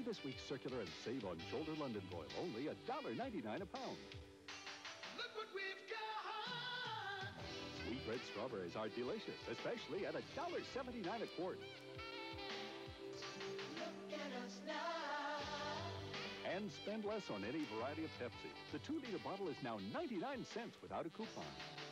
this week's circular and save on shoulder London broil. Only $1.99 a pound. Look what we've got! Sweet red strawberries are delicious, especially at $1.79 a quart. Look at us now! And spend less on any variety of Pepsi. The 2-liter bottle is now 99 cents without a coupon.